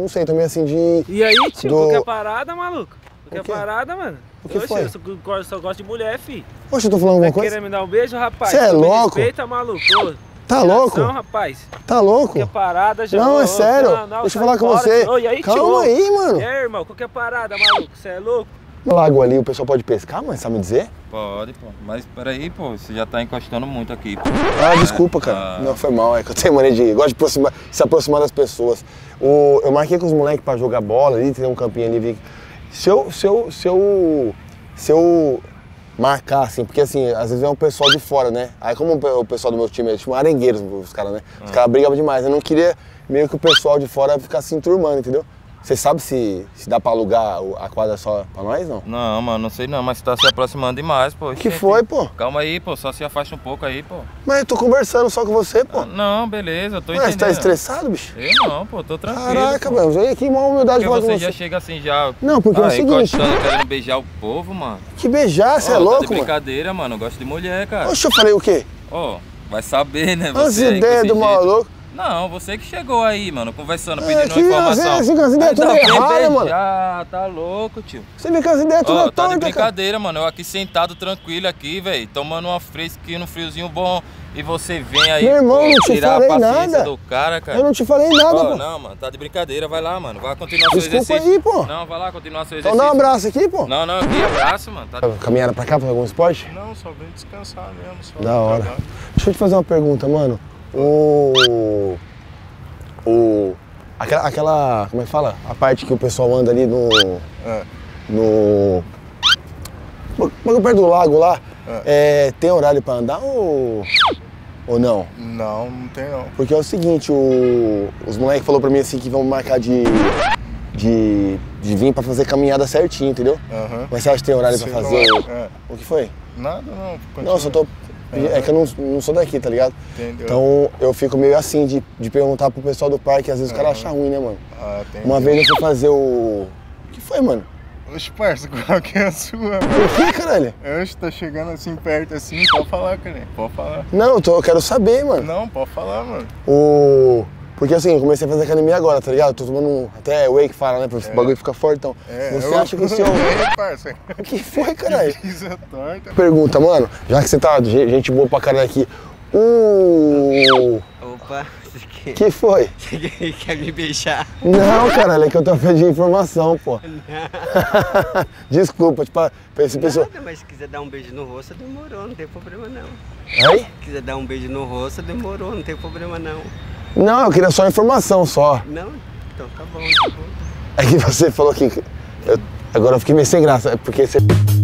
não sei, tô meio assim de... E aí, tio, qualquer parada, maluco? Qualquer parada, mano? O que foi? Eu só gosto de mulher, fi. Poxa, eu tô falando alguma coisa? Querendo me dar um beijo, rapaz? Você é louco? Respeita, maluco. Tá louco? Não, rapaz. Tá louco? Qualquer parada já... Não, é sério. Deixa eu falar com você. E aí, calma aí, mano. É, irmão, qualquer parada, maluco. Você é louco? No lago ali, o pessoal pode pescar, mano? Sabe me dizer? Pode, pô. Mas peraí, pô. Você já tá encostando muito aqui, pô. Ah, desculpa, cara. Não, foi mal. É que eu tenho mania de... Gosto de se aproximar das pessoas. Eu marquei com os moleques pra jogar bola ali, tem um campinho ali. Se eu marcar, assim, porque assim, às vezes é um pessoal de fora, né? Aí como o pessoal do meu time é tipo arengueiros, os caras, né? Os caras brigavam demais. Eu não queria meio que o pessoal de fora ficasse se enturmando, entendeu? Você sabe se dá pra alugar a quadra só pra nós, não? Não, mano, não sei não, mas você tá se aproximando demais, pô. Que foi, pô? Calma aí, pô, só se afasta um pouco aí, pô. Mas eu tô conversando só com você, pô. Não, beleza, eu tô entendendo. Você tá estressado, bicho? Eu não, pô, tô tranquilo. Caraca, mano, veio aqui uma humildade falar com você. Já chega assim, já... Não, porque é o seguinte... querendo beijar o povo, mano. Que beijar, você é louco, tá de brincadeira, mano, eu gosto de mulher, cara. Oxe, eu falei o quê? Ó, vai saber, né, as ideias do maluco. Não, você que chegou aí, mano, conversando, pedindo informação. Você com as ideias tudo erradas, mano. Tá louco, tio. Você vem com as ideias tudo tá de brincadeira, mano. Eu aqui sentado tranquilo aqui, velho, tomando uma fresquinha, um friozinho bom. E você vem aí, meu irmão, não te falei nada. Do cara, cara. Eu não te falei nada, pô. Não, mano, tá de brincadeira, vai lá, mano. Vai continuar seu exercício. Desculpa aí, pô. Não, vai lá, continuar seu exercício. Então dá um abraço aqui, pô. Não, aqui abraço, mano. Caminhada pra cá, fazer algum esporte? Não, só vem descansar mesmo. Só da hora. Deixa eu te fazer uma pergunta, mano. Aquela, como é que fala? A parte que o pessoal anda ali perto do lago lá, tem horário pra andar ou não? Não, não tem não. Porque é o seguinte, os moleques falaram pra mim assim que vão marcar de vir pra fazer caminhada certinho, entendeu? Mas você acha que tem horário pra fazer? O que foi? Nada não. Não, eu só tô... É que eu não sou daqui, tá ligado? Entendeu. Então eu fico meio assim de perguntar pro pessoal do parque, às vezes os caras acham ruim, né, mano? Uma vez eu fui fazer o que foi, mano? Oxe, parça, qual que é a sua, mano? Por que, caralho? Oxe, tá chegando assim perto assim, pode falar, cara. Pode falar. Não, eu quero saber, mano. Não, pode falar, mano. Porque assim, eu comecei a fazer academia agora, tá ligado? Tô tomando até whey que fala, né? Pra esse bagulho ficar fortão. Você acha que o seu... O que foi, caralho? Pergunta, mano, já que você tá gente boa pra caralho aqui. Opa, você que foi? Você quer me beijar? Não, caralho, é que eu tô pedindo informação, pô. Desculpa, tipo, pra esse pessoal. Mas se quiser dar um beijo no rosto, demorou, não tem problema não. Aí? Se quiser dar um beijo no rosto, demorou, não tem problema não. Não, eu queria só informação, só. Não? Então tá bom, tá bom. É que você falou que... Agora eu fiquei meio sem graça, é porque você...